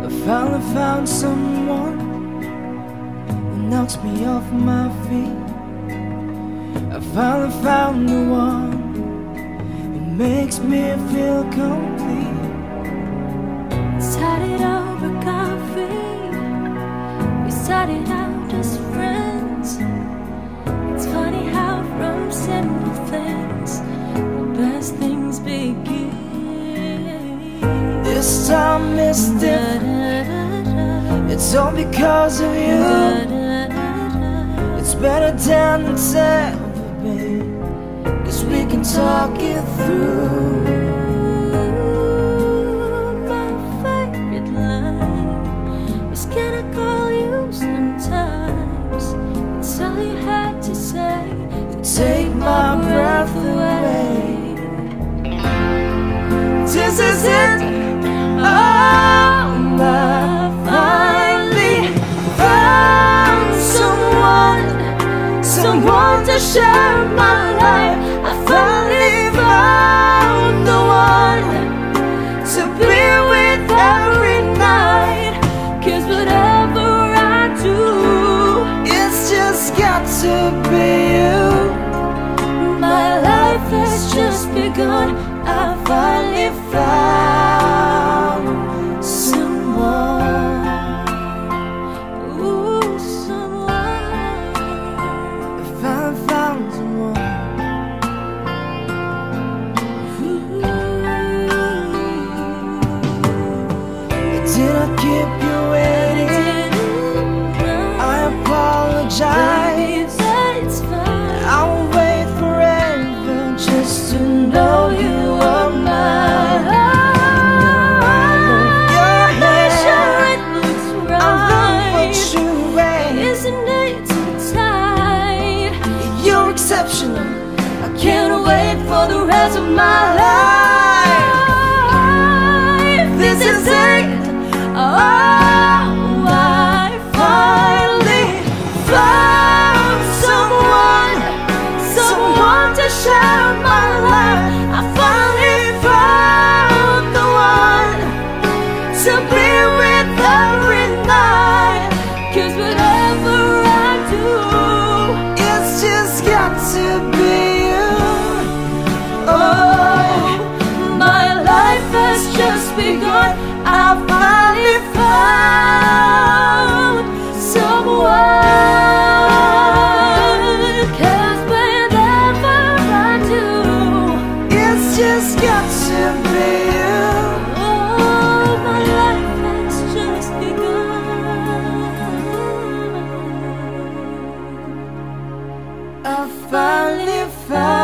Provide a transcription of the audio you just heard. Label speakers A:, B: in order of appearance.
A: I finally found someone who knocks me off my feet. I finally found the one who makes me feel complete.
B: Started over coffee, we started out as friends. It's funny how from simple things the best things begin.
A: This time is different, it's all because of you. It's better than it's ever been, 'cause we can talk it through.
B: My favorite line was, can I call you sometimes? It's all you had to say,
A: Take my breath away. This is it. Oh, I finally found someone to share my life. I finally found the one to be with every night.
B: 'cause whatever I do,
A: It's just got to be you.
B: my life has just begun. I finally found someone. Ooh, someone.
A: If I found someone, did I keep you waiting? I apologize.
B: It's fine.
A: I will wait forever just to know you are mine. Your
B: Sure,
A: hair,
B: it looks
A: I love what
B: right.
A: you wear.
B: Isn't it too tight?
A: You're exceptional. I can't wait for the rest of my life. This is it. Oh, I finally found someone to share my life. I finally found the one to be with every night.
B: 'Cause whatever I do,
A: It's just got to be you. Oh,
B: my life has just begun. I finally found someone. 'Cause whatever I do,
A: it's just got to be you.
B: oh, my life has just begun.
A: I finally found